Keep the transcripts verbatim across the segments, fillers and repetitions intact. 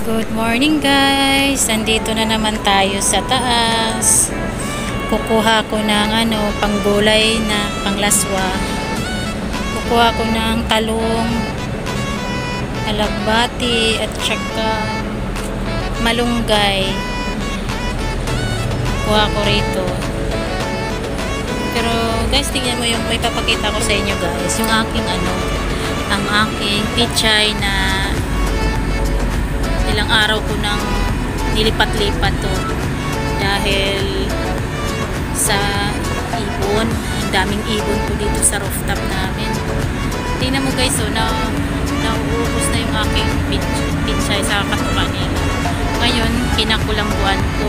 Good morning guys, nandito na naman tayo sa taas. Kukuha ko ng ano, panggulay na panglaswa. Kukuha ko ng talong, alagbati at saka malunggay. Kukuha ko rito. Pero guys, tingnan mo yung may papakita ko sa inyo guys, yung aking ano, ang aking pichay na ilang araw ko nang nilipat-lipat to dahil sa ibon. Ang daming ibon po dito sa rooftop namin. Tingnan mo guys, so na nauubos na yung aking pichay sa katuka nila. Ngayon kinakulambuan ko,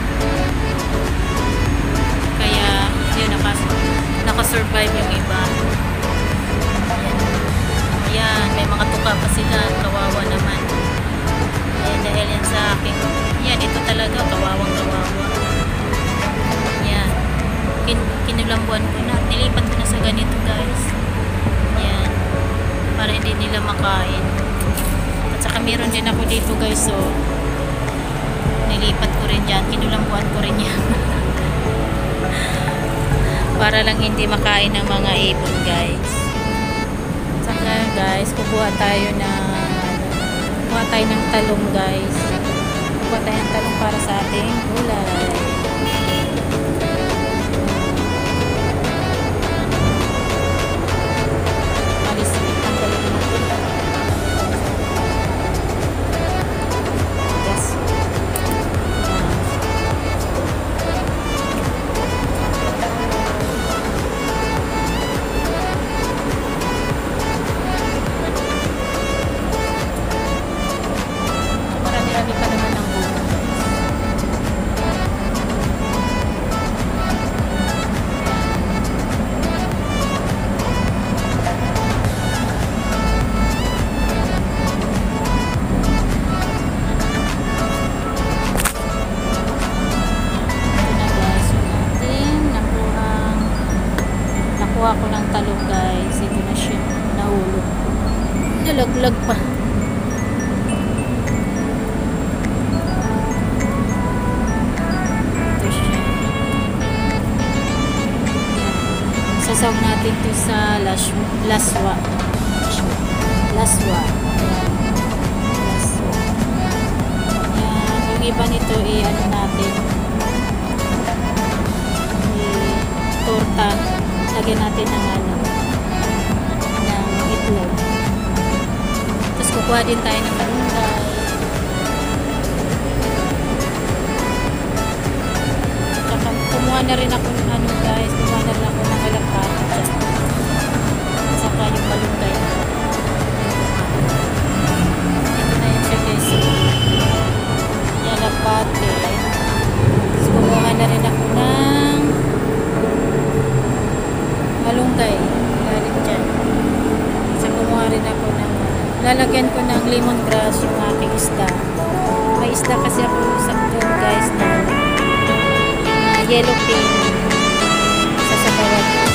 kaya yun, nakas nakasurvive yung iba. Ayan. Ayan, may mga tuka pa sila, kawawa naman. Ayan, dahil yan sa akin. Yan, ito talaga, kawawang kawawa. Yan. Kin kinulambuan ko na. Nilipat ko na sa ganito guys. Yan. Para hindi nila makain. At saka meron din ako dito guys. So, nilipat ko rin dyan. Kinulambuan ko rin yan. Para lang hindi makain ng mga ibon guys. At saka guys, kukuha tayo ng kuha tayo ng talong guys. Kuha tayo ng talong para sa ating gulay. Alis ang talong natin. Yes. Marami pa naman ng buko. Nakuha ko ng talong guys. Ito na siya. Nahulog. Nalaglag pa. Ito siya. Sasaw natin ito sa laswa. Laswa. Laswa. Ayan. Laswa. Ayan. Yung iba nito i-ano natin. I-torta. Lagyan natin ng ano, ng itlog. Tapos kukuha din tayo ng malunggay. Saka kumuha na rin ako ng ano guys, kumuha na rin ako ng alagbati dyan. Saka yung malunggay. Ito na yung siya guys. Yung alagbati. Tapos kumuha na rin ako ng malunggay, galing dyan. So, kumuha rin ako ng, lalagyan ko ng lemongrass yung aking isda. May isda kasi ako sa doon guys na uh, yellow pin. Sasabawan ko.